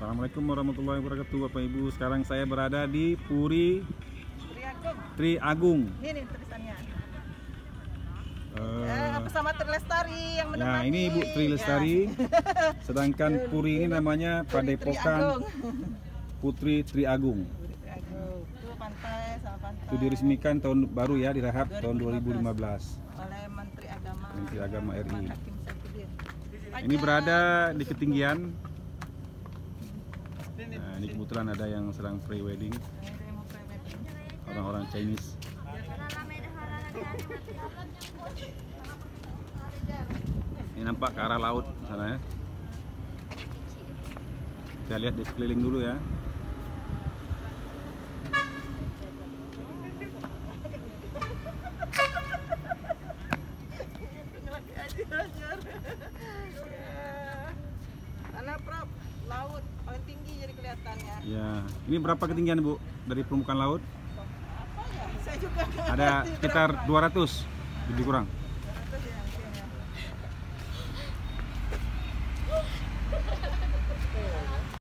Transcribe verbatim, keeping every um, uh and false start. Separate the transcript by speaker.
Speaker 1: Assalamualaikum warahmatullahi wabarakatuh Bapak Ibu. Sekarang saya berada di Puri Tri Agung.
Speaker 2: Ini tulisannya.
Speaker 1: Uh,
Speaker 2: eh, bersama Tri Lestari yang menemani.
Speaker 1: Nah ini Ibu Tri Lestari. Ya. Sedangkan Puri ini namanya Padepokan Putri Tri Agung.
Speaker 2: Itu pantai sama pantai.
Speaker 1: Itu diresmikan tahun baru ya, dirahap tahun dua ribu lima belas
Speaker 2: oleh Menteri Agama.
Speaker 1: Menteri Agama R I.
Speaker 2: Ini
Speaker 1: Ini berada di ketinggian. Nah, ini kebetulan ada yang sedang pre-wedding. Orang-orang Chinese. Ini nampak ke arah laut sana ya. Kita lihat di sekeliling dulu ya.
Speaker 2: Karena Prof, laut paling tinggi jadi kelihatannya.
Speaker 1: Ya, ini berapa ketinggian Bu dari permukaan laut?
Speaker 2: Apa ya? Saya juga nggak
Speaker 1: Ada
Speaker 2: ngerti
Speaker 1: sekitar
Speaker 2: berapa.
Speaker 1: dua ratus lebih kurang.